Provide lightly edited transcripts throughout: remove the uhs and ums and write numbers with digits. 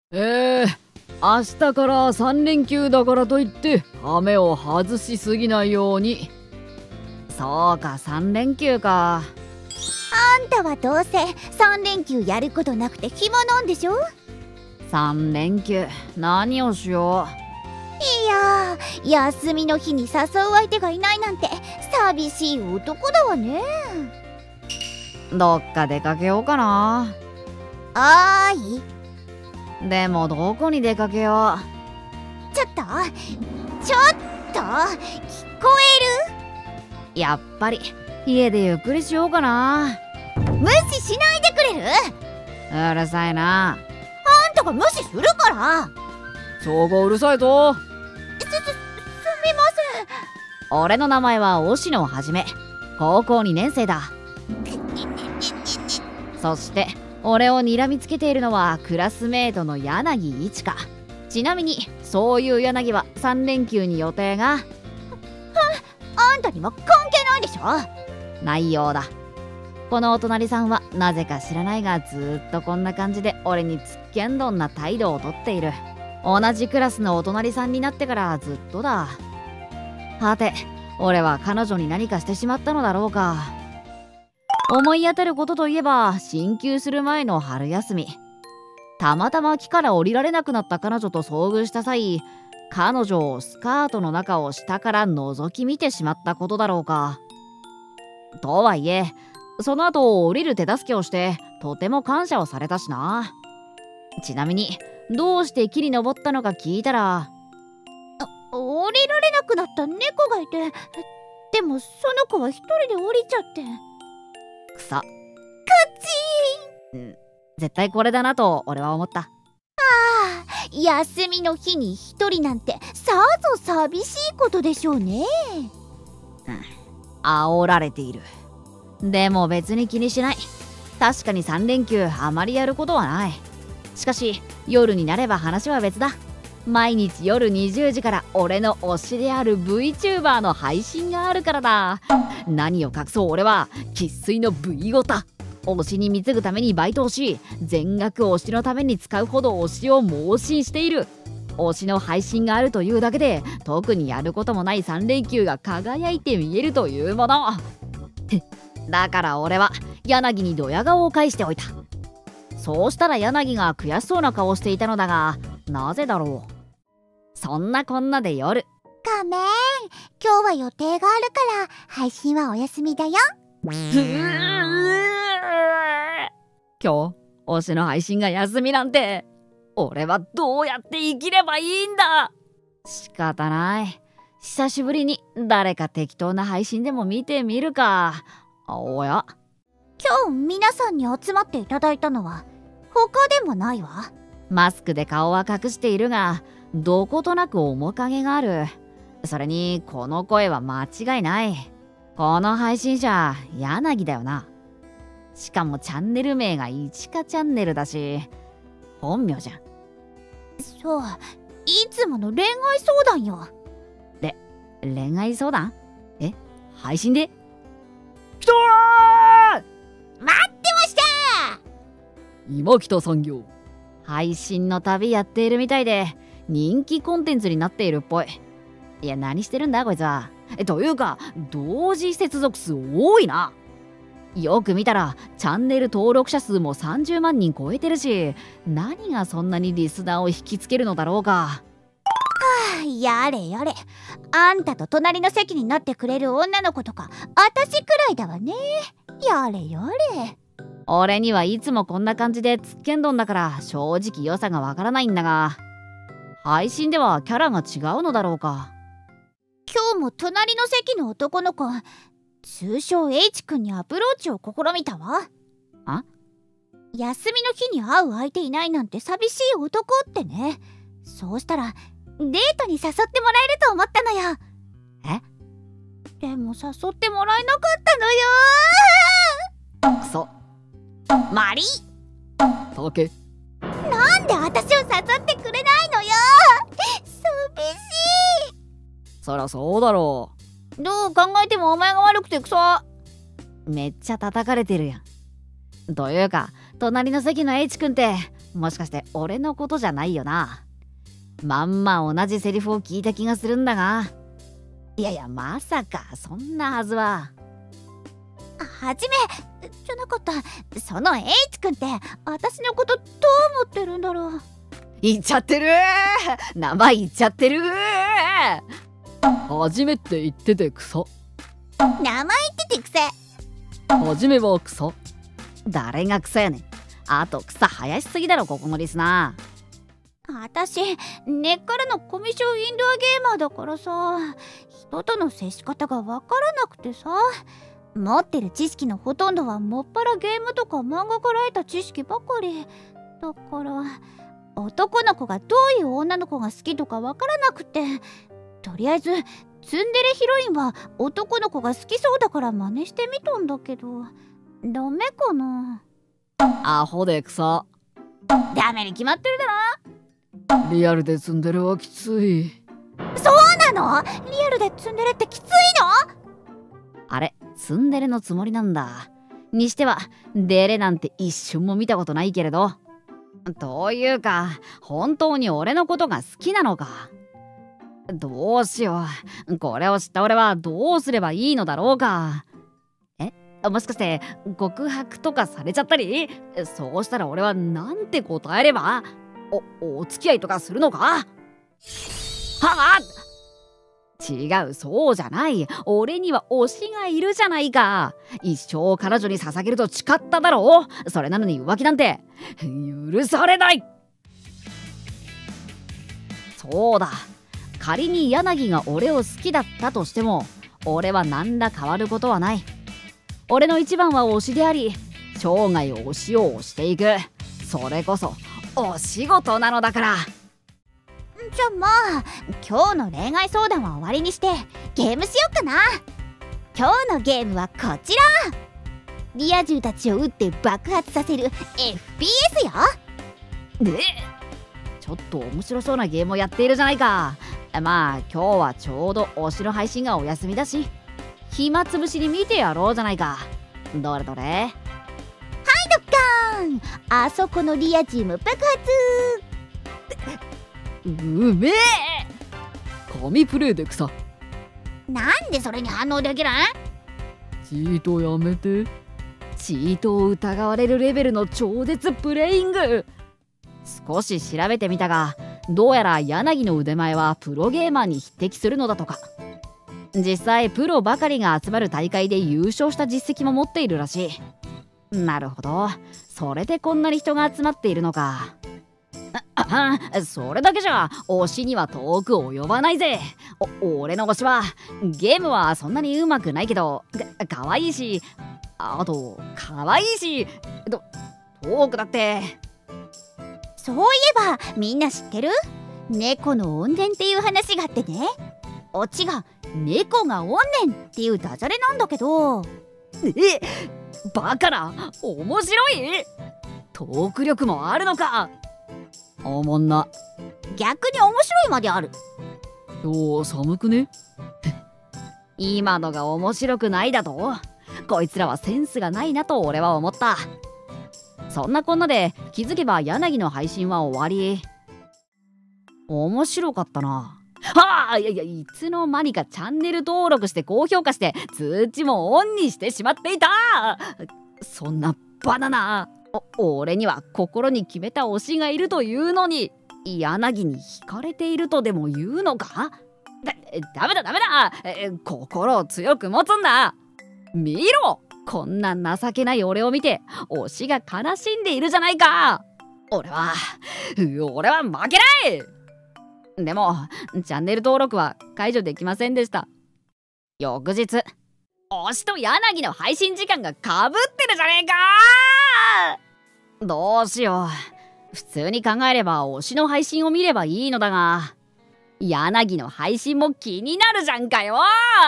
明日から3連休だからといって羽目を外しすぎないように。そうか、3連休か。 あんたはどうせ3連休やることなくて暇なんでしょ。 3連休何をしよいやー、休みの日に誘う相手がいないなんて寂しい男だわね。 どっか出かけようかな。 あーい。 でもどこに出かけよちょっと聞こう。やっぱり家でゆっくりしようかな。 無視しないでくれる？ うるさいな。 あんたが無視するから。 そこうるさいぞ。 すみません。 俺の名前は押野はじめ、高校2年生だ。そして俺を睨みつけているのはクラスメートの柳一花。ちなみにそういう柳は3連休に予定が。 あんたには関係ないでしょ。 ないようだ。このお隣さんはなぜか知らないがずっとこんな感じで俺につっけんどんな態度をとっている。同じクラスのお隣さんになってからずっとだ。はて、俺は彼女に何かしてしまったのだろうか。思い当たることといえば進級する前の春休み、たまたま木から降りられなくなった彼女と遭遇した際、彼女をスカートの中を下から覗き見てしまったことだろうか。とはいえその後降りる手助けをしてとても感謝をされたしな。ちなみにどうして木に登ったのか聞いたら、 降りられなくなった猫がいて、でもその子は一人で降りちゃって。 草。 クチーン。 絶対これだなと俺は思った。 休みの日に一人なんてさぞ寂しいことでしょうね。 煽られている。でも別に気にしない。確かに3連休あまりやることはない。しかし夜になれば話は別だ。毎日夜20時から俺の推しである VTuber の配信があるからだ。何を隠そう俺は生粋の V ゴタ。推しに貢ぐためにバイトをし、全額推しのために使うほど推しを盲信している。推しの配信があるというだけで特にやることもない3連休が輝いて見えるというもの。だから俺は柳にドヤ顔を返しておいた。そうしたら柳が悔しそうな顔をしていたのだが、なぜだろう。そんなこんなで夜。 ごめん、今日は予定があるから配信はお休みだよ。 今日推しの配信が休みなんて、俺はどうやって生きればいいんだ。仕方ない。久しぶりに誰か適当な配信でも見てみるか。おや、 今日皆さんに集まっていただいたのは他でもないわ。 マスクで顔は隠しているがどことなく面影がある。それにこの声は間違いない。この配信者柳だよな。しかもチャンネル名がいちかチャンネルだし本名じゃん。 そう、いつもの恋愛相談よ。 恋愛相談？配信で？ 来たー！待ってましたー！今北産業。配信の旅やっているみたいで人気コンテンツになっているっぽい。いや何してるんだこいつは。というか同時接続数多いな。よく見たらチャンネル登録者数も30万人超えてるし、何がそんなにリスナーを引きつけるのだろうか。 やれやれ、あんたと隣の席になってくれる女の子とか私くらいだわね。やれやれ。 俺にはいつもこんな感じでつっけんどんだから正直良さがわからないんだが、配信ではキャラが違うのだろうか。 今日も隣の席の男の子、通称 H 君にアプローチを試みたわ。休みの日に会う相手いないなんて寂しい男ってね。そうしたらデートに誘ってもらえると思ったのよ。でも誘ってもらえなかったのよ。 クソ。 マリ竹。 なんで私を誘ってくれないのよ。寂しい。 そりゃそうだろう。どう考えてもお前が悪くてクソ。 めっちゃ叩かれてるやん。というか隣の席の H 君ってもしかして俺のことじゃないよな。まんま同じセリフを聞いた気がするんだが。いやいや、まさかそんなはずは。 はじめじゃなかった。その H 君って私のことどう思ってるんだろう。 言っちゃってるー、名前言っちゃってるー。 はじめって言ってて草。 名前言ってて癖。 はじめは草。 誰が草やねん。あと草生やしすぎだろ、ここのリスナー。私根っからのコミュ障インドアゲーマーだからさ、人との接し方がわからなくてさ、持ってる知識のほとんどはもっぱらゲームとか漫画から得た知識ばかりだから、男の子がどういう女の子が好きとかわからなくて、とりあえずツンデレヒロインは男の子が好きそうだから真似してみたんだけど、ダメかな。 アホで草。 ダメに決まってるだろ。 リアルでツンデレはきつい。 そうなの？リアルでツンデレってきついの？ あれ、ツンデレのつもりなんだ。にしてはデレなんて一瞬も見たことないけれど。というか本当に俺のことが好きなのか。どうしよう、これを知った俺はどうすればいいのだろうか。もしかして告白とかされちゃったり？そうしたら俺はなんて答えれば？お付き合いとかするのか？はあ、違う、そうじゃない。俺には推しがいるじゃないか。一生彼女に捧げると誓っただろう。それなのに浮気なんて許されない。そうだ、仮に柳が俺を好きだったとしても俺は何ら変わることはない。俺の一番は推しであり、生涯推しを推していく、それこそお仕事なのだから。 じゃあまあ今日の恋愛相談は終わりにしてゲームしようかな。今日のゲームはこちら。リア充たちを撃って爆発させる FPS よ。 ちょっと面白そうなゲームをやっているじゃないか。まあ今日はちょうど推しの配信がお休みだし、暇つぶしに見てやろうじゃないか。どれどれ。はい、 ドッカーン。あそこのリア充も爆発。 うめえ。神プレイで草。 なんでそれに反応できない？ チートやめて。 チートを疑われるレベルの超絶プレイング。少し調べてみたが、どうやら柳の腕前はプロゲーマーに匹敵するのだとか。実際プロばかりが集まる大会で優勝した実績も持っているらしい。なるほど、それでこんなに人が集まっているのか。それだけじゃ推しには遠く及ばないぜ。俺の推しはゲームはそんなにうまくないけどかわいいし、あとかわいいし、トークだって。 そういえばみんな知ってる？猫の怨念っていう話があってね、オチが猫が怨念っていうダジャレなんだけど。 バカな、面白い。トーク力もあるのか。 おもんな。 逆に面白いまである。 今日寒くね？ 今のが面白くないだと？こいつらはセンスがないなと俺は思った。そんなこんなで気づけば柳の配信は終わり。面白かったな。はあ、いつの間にかチャンネル登録して高評価して通知もオンにしてしまっていた。そんなバナナ。俺には心に決めた推しがいるというのに、柳に惹かれているとでも言うのか。ダメだ、心を強く持つんだ。見ろ、こんな情けない俺を見て推しが悲しんでいるじゃないか。俺は負けない。でもチャンネル登録は解除できませんでした。翌日、推しと柳の配信時間がかぶってるじゃねえか。どうしよう。普通に考えれば推しの配信を見ればいいのだが、柳の配信も気になるじゃんかよ。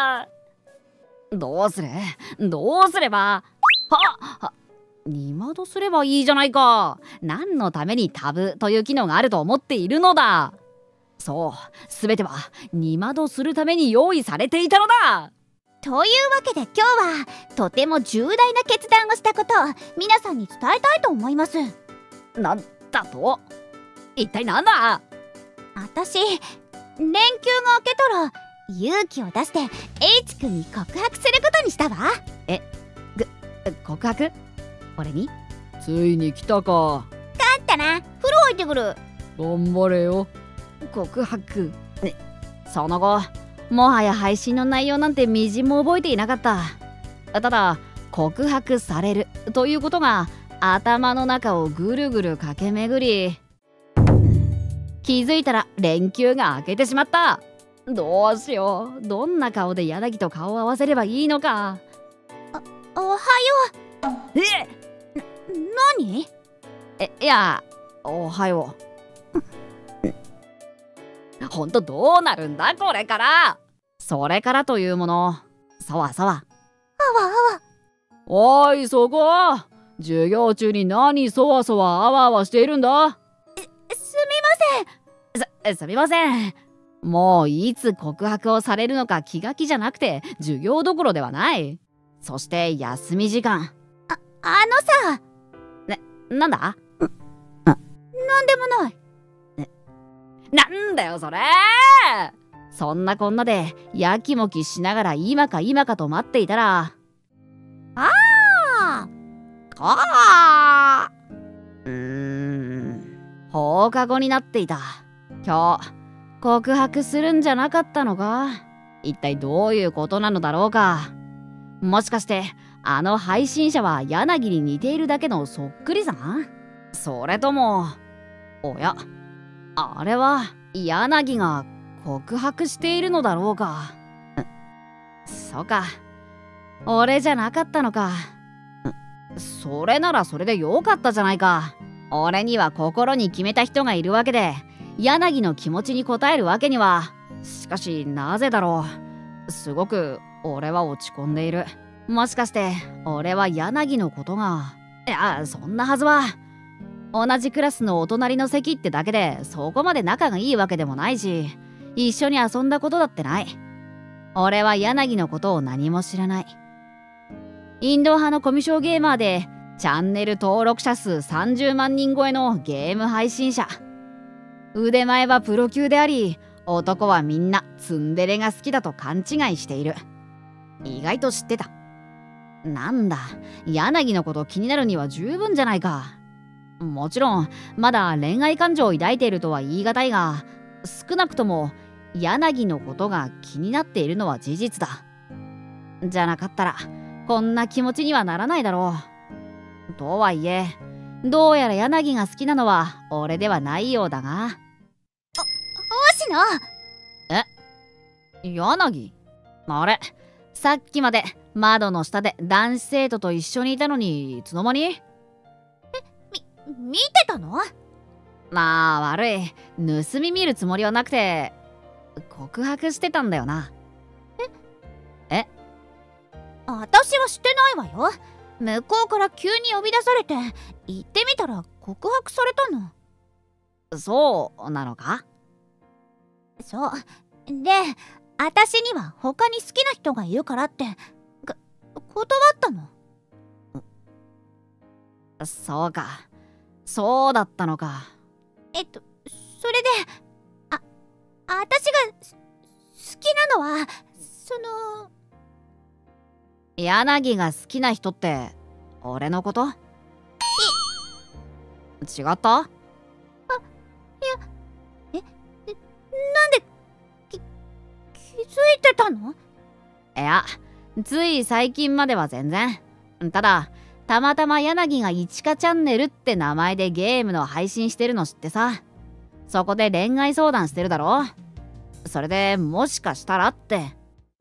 どうすれば。二窓すればいいじゃないか。何のためにタブという機能があると思っているのだ。そう、すべては二窓するために用意されていたのだ。 というわけで今日はとても重大な決断をしたことを皆さんに伝えたいと思います。 だと一体なんだ。 私連休が明けたら勇気を出して H 君に告白することにしたわ。 告白？俺に？ ついに来たか。 あったな、風呂入ってくる。 頑張れよ。 告白。その後もはや配信の内容なんてみじんも覚えていなかった。ただ告白されるということが頭の中をぐるぐる駆け巡り、気づいたら連休が明けてしまった。どうしよう、どんな顔で柳と顔を合わせればいいのか。 おはよう。何？ いや、おはよう。ほんとどうなるんだこれから。それからというもの、そわそわ。 あわあわ。 おいそこ、授業中に何そわそわあわあわしているんだ。 すみません。もういつ告白をされるのか気が気じゃなくて授業どころではない。そして休み時間。 あのさ。 なんだ？ なんでもない。 なんだよそれ。そんなこんなでやきもきしながら今か今かと待っていたら、放課後になっていた。今日告白するんじゃなかったのか。一体どういうことなのだろうか。もしかしてあの配信者は柳に似ているだけのそっくりさん？それとも、おや、あれは柳が告白しているのだろうか。そうか、俺じゃなかったのか。それならそれでよかったじゃないか。俺には心に決めた人がいるわけで、柳の気持ちに応えるわけには。しかしなぜだろう。すごく俺は落ち込んでいる。もしかして俺は柳のことが。いや、そんなはずは。同じクラスのお隣の席ってだけでそこまで仲がいいわけでもないし、一緒に遊んだことだってない。俺は柳のことを何も知らない。インド派のコミュ障ゲーマーでチャンネル登録者数30万人超えのゲーム配信者。腕前はプロ級であり、男はみんなツンデレが好きだと勘違いしている。意外と知ってた。なんだ、柳のこと気になるには十分じゃないか。もちろんまだ恋愛感情を抱いているとは言い難いが、少なくとも柳のことが気になっているのは事実だ。じゃなかったらこんな気持ちにはならないだろう。とはいえどうやら柳が好きなのは俺ではないようだが。 星野。 柳？あれ、さっきまで窓の下で男子生徒と一緒にいたのにいつの間に？ 見てたの？ まあ悪い、盗み見るつもりはなくて告白してたんだよな。 私はしてないわよ。向こうから急に呼び出されて行ってみたら告白されたの。 そうなのか？ そうで、私には他に好きな人がいるからって断ったの。 そうか、そうだったのか。 それで私が好きなのは柳が好きな人って俺のこと？違った？ なんで気づいてたの？ いや、つい最近までは全然。ただたまたま柳がいちかチャンネルって名前でゲームの配信してるの知ってさ。そこで恋愛相談してるだろ。それでもしかしたらって。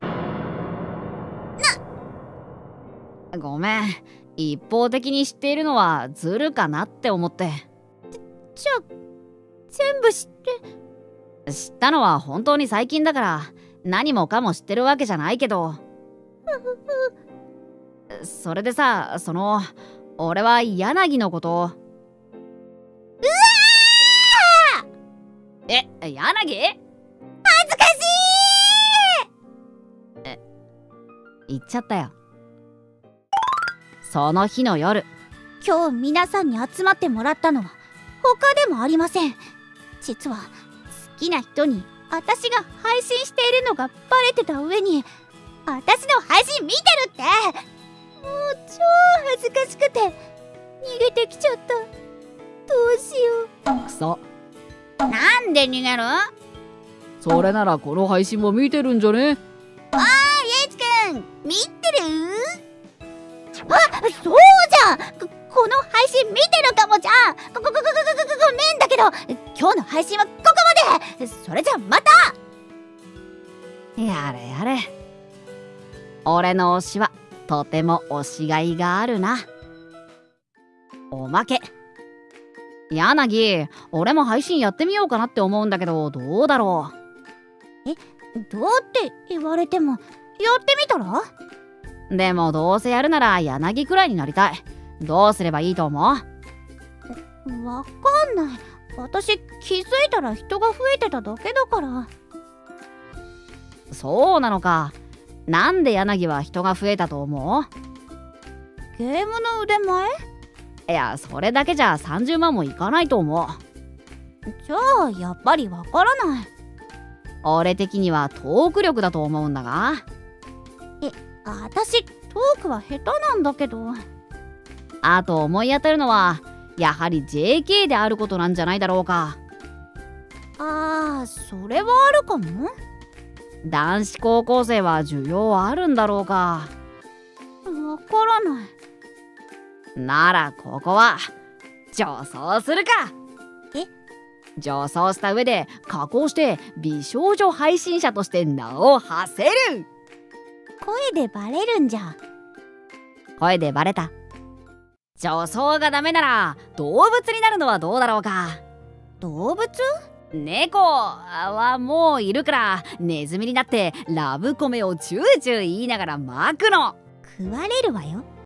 ごめん、一方的に知っているのはずるかなって思って。 じゃあ全部知ったのは本当に最近だから何もかも知ってるわけじゃないけど。それでさ、俺は柳のことを。柳？ 恥ずかしい。 言っちゃったよ。その日の夜、 今日皆さんに集まってもらったのは他でもありません。実は好きな人に私が配信しているのがバレてた上に、私の配信見てるって。もう超恥ずかしくて逃げてきちゃった。どうしよう。 くそ。 なんで逃げる？ それならこの配信も見てるんじゃね？ エイチくん見てる？あ、そうじゃん。この配信見てるかもじゃん。ごめんだけど今日の配信はここまで。それじゃまた。 やれやれ。俺の推しはとても推しがいがあるな。おまけ。柳、俺も配信やってみようかなって思うんだけど、どうだろどうって言われてもやってみたら？ う。でもどうせやるなら柳くらいになりたい。どうすればいいと思う？ わかんない。私気づいたら人が増えてただけだから。 そうなのか。なんで柳は人が増えたと思う？ ゲームの腕前？ いや、それだけじゃ30万もいかないと思う。 じゃあやっぱりわからない。 俺的にはトーク力だと思うんだが。 私トークは下手なんだけど。 あと思い当たるのはやはり JK であることなんじゃないだろうか。 それはあるかも。 男子高校生は需要あるんだろうか。 わからない。 ならここは女装するか。女装した上で加工して美少女配信者として名を馳せる。 声でバレるんじゃ。 声でバレた。女装がダメなら動物になるのはどうだろうか。 動物？ 猫はもういるからネズミになってラブコメをチューチュー言いながら巻くの。 食われるわよ。